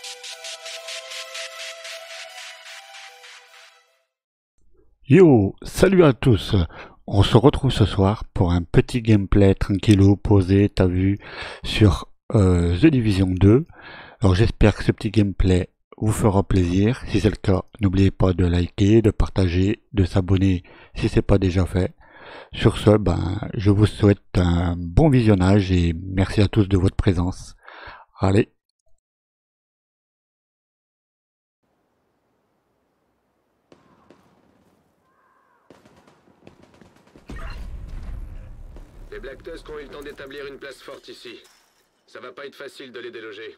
Yo, salut à tous. On se retrouve ce soir pour un petit gameplay tranquillou, posé, t'as vu, sur The Division 2. Alors j'espère que ce petit gameplay vous fera plaisir. Si c'est le cas, n'oubliez pas de liker, de partager, de s'abonner si c'est pas déjà fait. Sur ce, je vous souhaite un bon visionnage et merci à tous de votre présence. Allez. Les Black Tusk ont eu le temps d'établir une place forte ici. Ça va pas être facile de les déloger.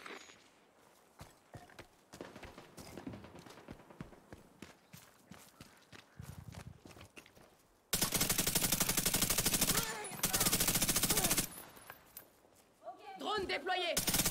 Drone déployé.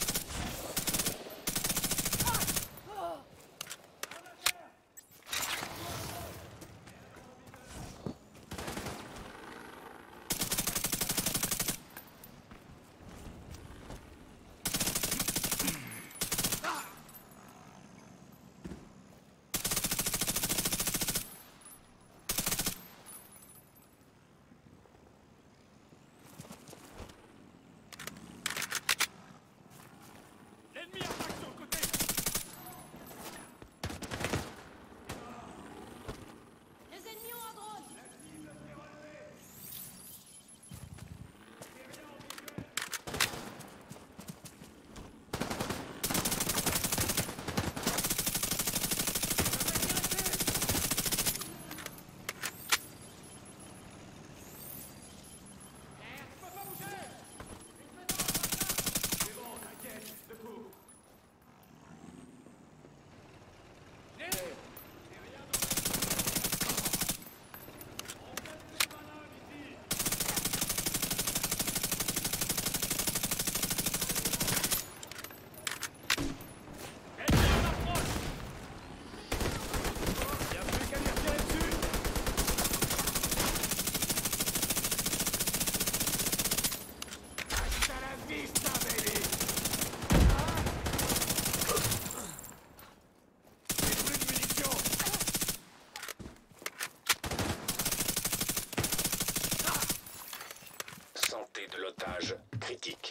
Santé de l'otage critique.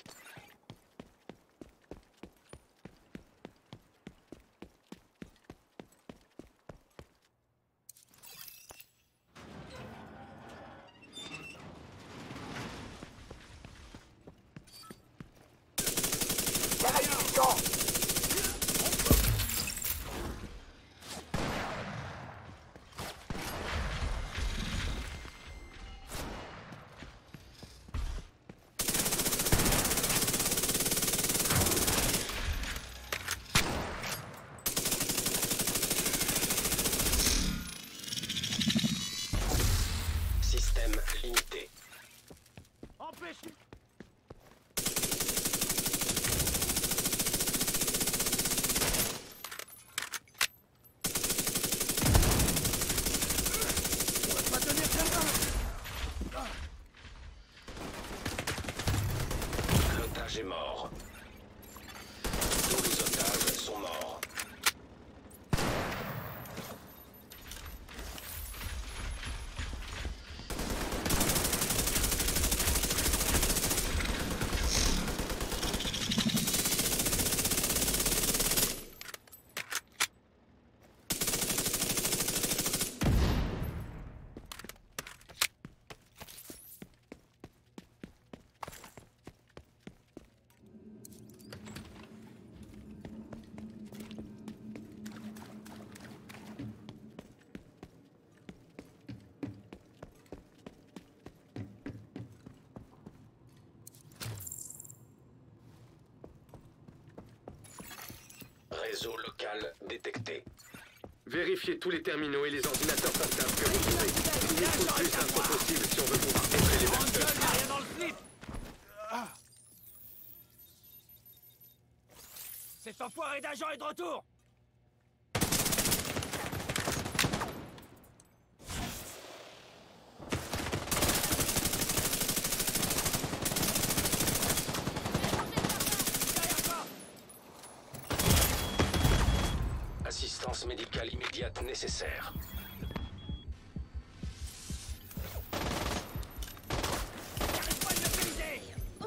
Système limité. Empêche. L'otage est mort. Tous les otages sont morts. Réseau local détecté. Vérifiez tous les terminaux et les ordinateurs portables que vous trouvez. Il nous faut plus d'infos possible si on veut pouvoir entrer les Black Tusk. Rien dans le slip. Cet enfoiré d'agent est de retour. Derrière toi. Assistance médicale immédiate nécessaire. J'arrive pas à le localiser.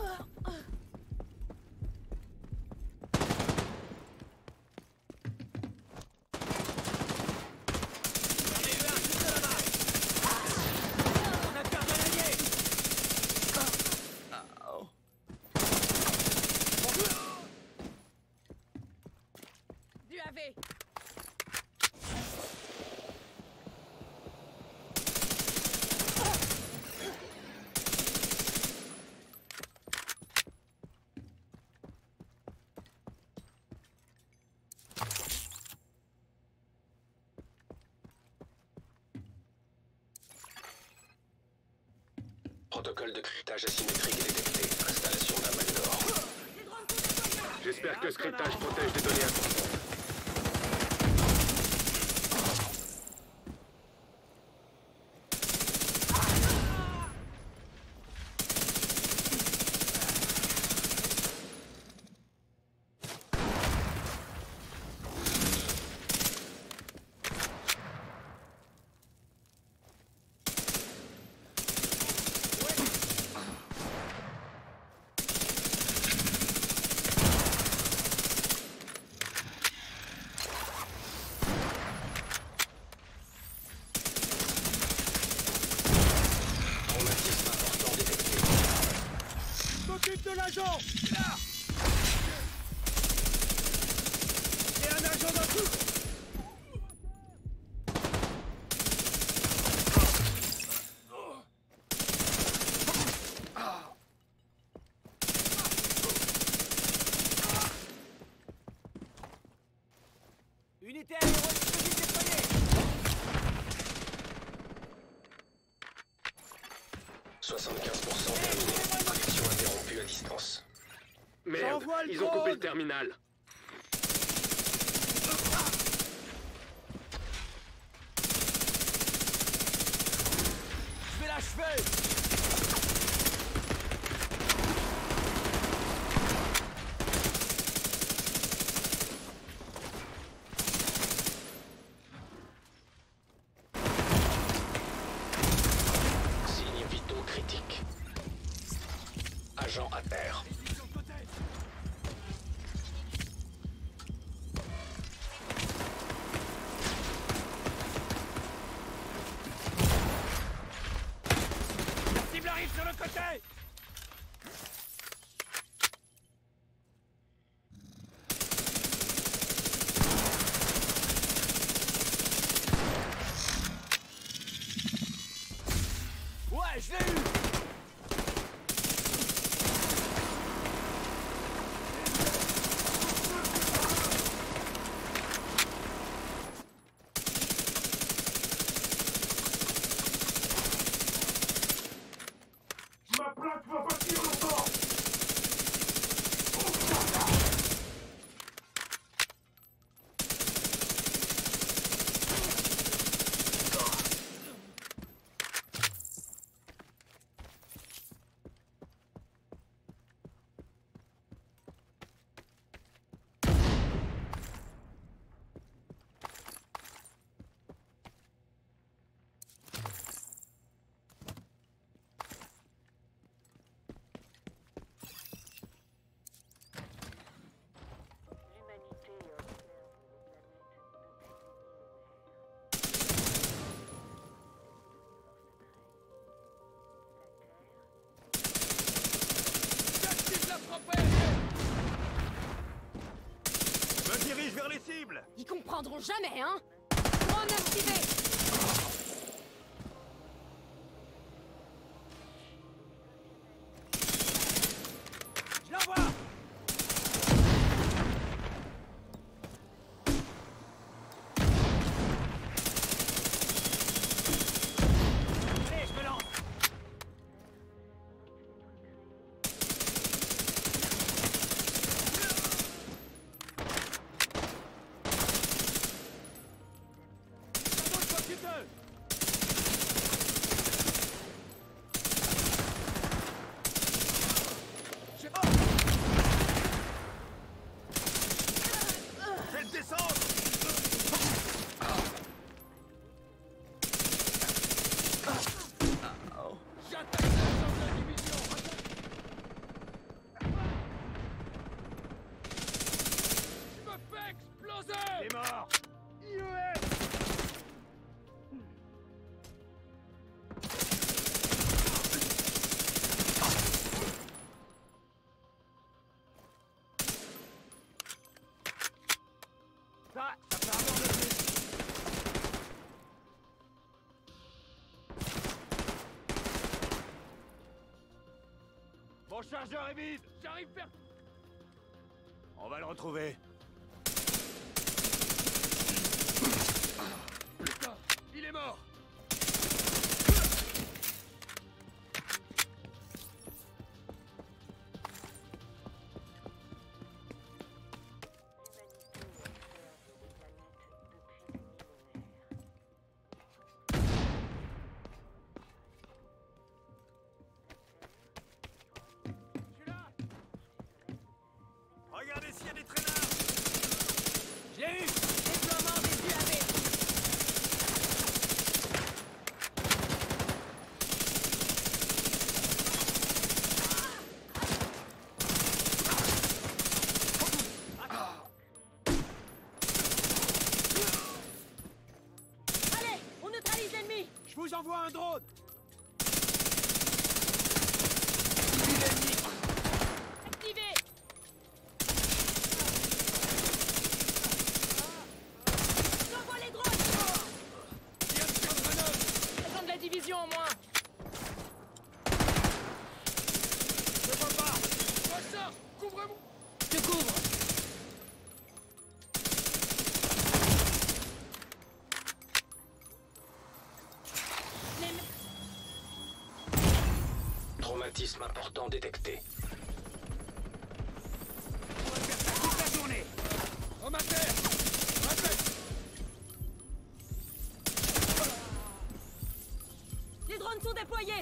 J'en ai eu un juste là-bas. On a perdu un allié. Du AV. Protocole de cryptage asymétrique détecté. Installation d'un Magnor. J'espère que ce cryptage protège des données importantes. Traumatisme important détecté. M'occupe de l'agent. Là. Et un agent d'un coup. Unité aéroexplosive déployée. 75% terminé. Connexion interrompue à distance. Merde, J'envoie le ils ont coupé le drone. terminal. Je vais l'achever. Signes vitaux critiques. Agent à terre. La cible arrive sur le côté. Ouais, je l'ai eu. Ma plaque va pas tenir longtemps. L'humanité observe les planètes de J'active la frappe aérienne. Me dirige vers les cibles. Ils comprendront jamais, hein? Drone activé! Je l'envoie. Allez, je me lance. Bravo, je m'occupe d'eux. Explosé! Il est mort. Ça fait un mort de plus. Mon chargeur est vide. J'arrive vers... On va le retrouver. Putain, il est mort! Regardez s'il y a des traînards. Je l'ai eu! Déploiement des UAV! Allez, on neutralise l'ennemi. Je vous envoie un drone. Activé. J'envoie les drones. Il y a de grenade! Besoin de la division en moins. Je vois pas. Recharge! Couvrez-moi! Je couvre. Traumatisme important détecté. On va faire ça toute la journée. En ma terre! Répète! Les drones sont déployés.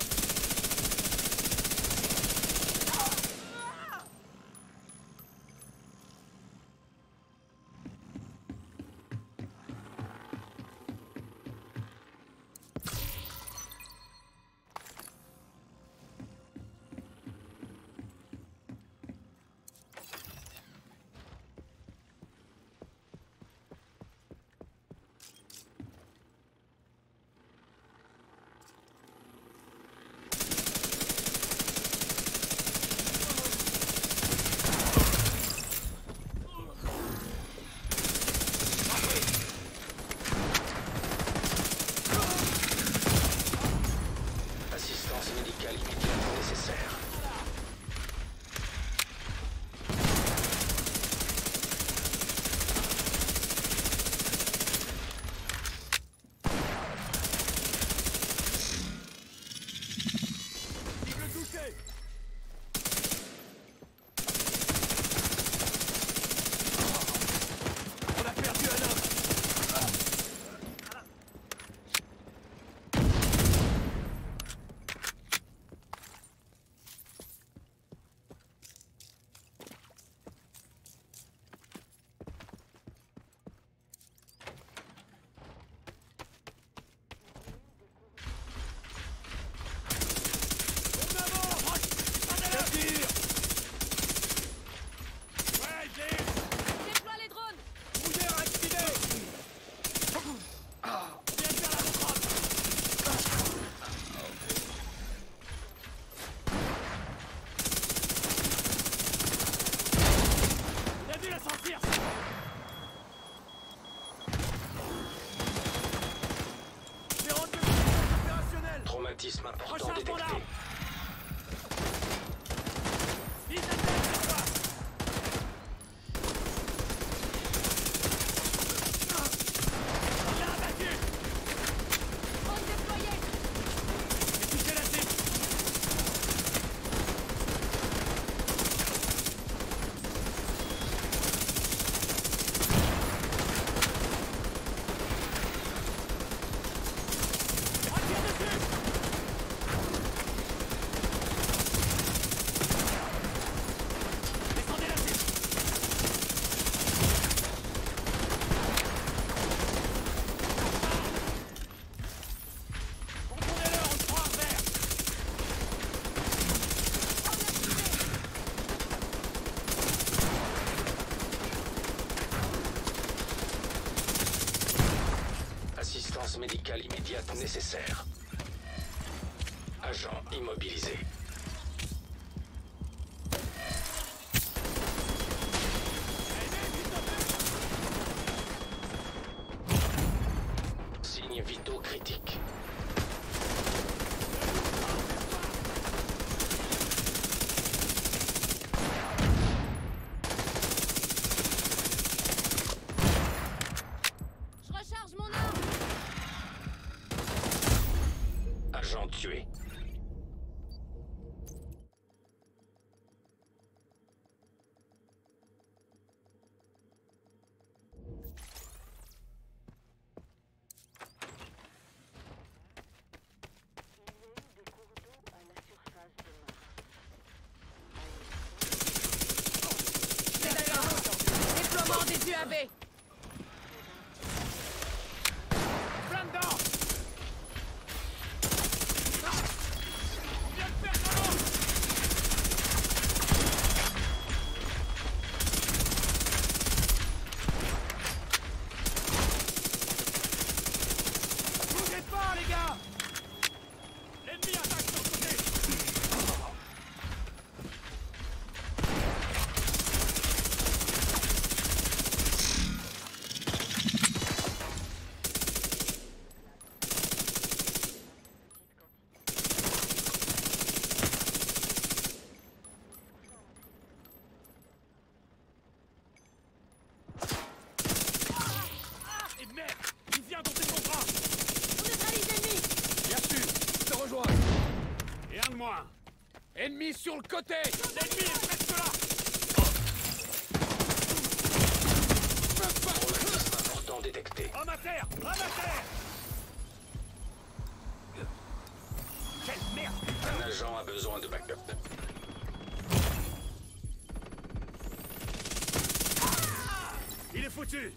Assistance médicale immédiate nécessaire. Agent immobilisé. Signes vitaux critiques. Je recharge mon arme. Agent tué. Déploiement des UAV. Plein dedans. On vient de perdre un autre. Bougez pas, les gars. L'ennemi attaque sur le côté. Et merde, il vient dans tes contrats. On neutralise l'ennemi. Bien sûr, je te rejoins. Et un de moins. Ennemi sur le côté. L'ennemi est presque là. Traumatisme important détecté. Homme à terre. Homme à terre. Quelle merde. Un agent a besoin de backup. Il est foutu.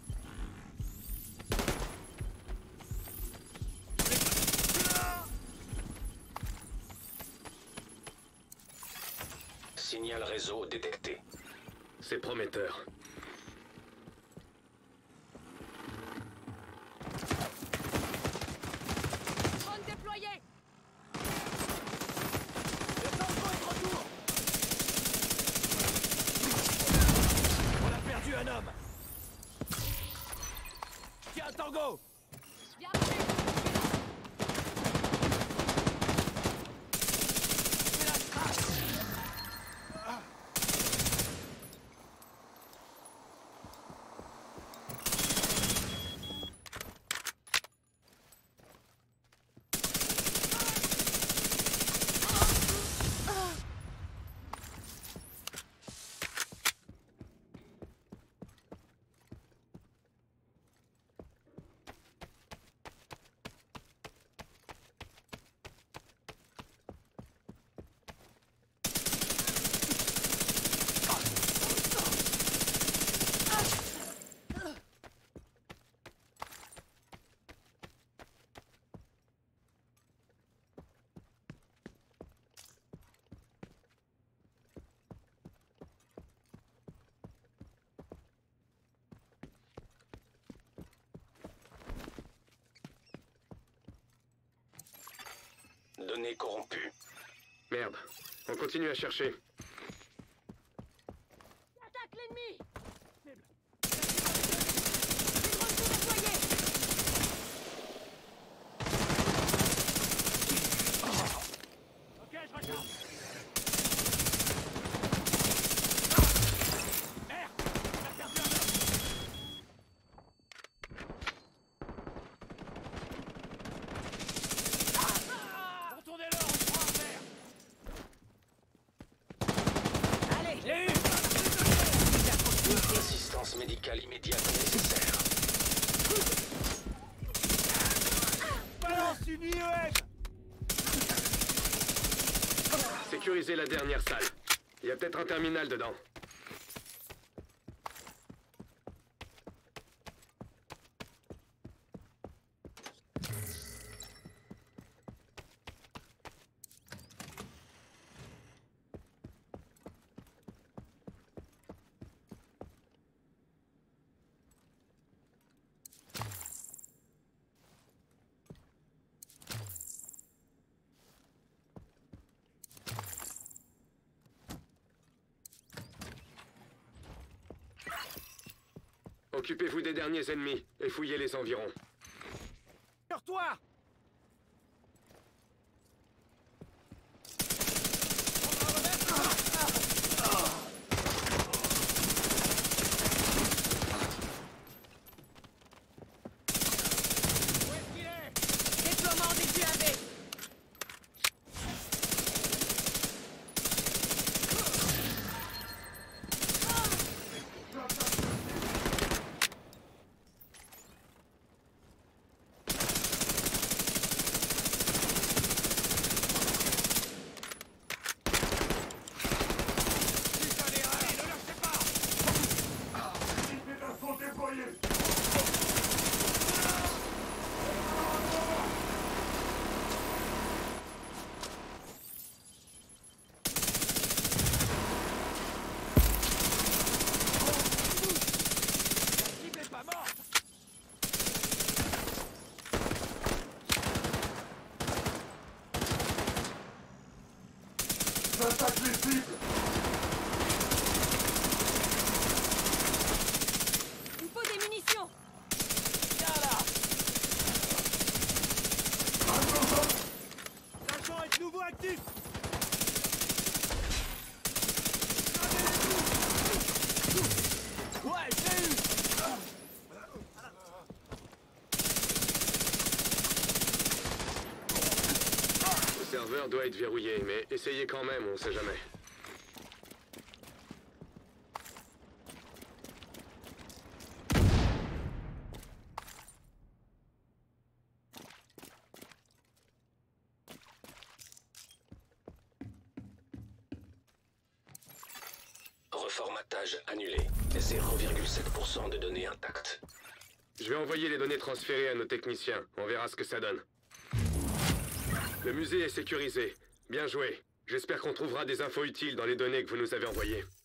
Signal réseau détecté. C'est prometteur. Drone déployé. Le tango est de retour. On a perdu un homme. Tiens, tango. Bien pris. C'est la trace. Données corrompues. Merde. On continue à chercher. Attaque l'ennemi. Les drones sont déployés. Ok, je recharge. Merde, on a perdu un homme. Retournez-le, on se prend un verre. Allez. J'ai eu. Assistance médicale immédiate nécessaire. Balance une IEM. Sécurisez la dernière salle. Il y a peut-être un terminal dedans. Occupez-vous des derniers ennemis et fouillez les environs. Sur toi! Où est-ce qu'il est? Déploiement des UAV. Allez, allez, ne lâchez pas! La cible est pas morte! Il me faut des munitions. Viens là! L'agent est de nouveau actif! Ouais, j'ai eu! Le serveur doit être verrouillé, mais essayez quand même, on sait jamais. Reformatage annulé. 0,7% de données intactes. Je vais envoyer les données transférées à nos techniciens. On verra ce que ça donne. Le musée est sécurisé. Bien joué. J'espère qu'on trouvera des infos utiles dans les données que vous nous avez envoyées.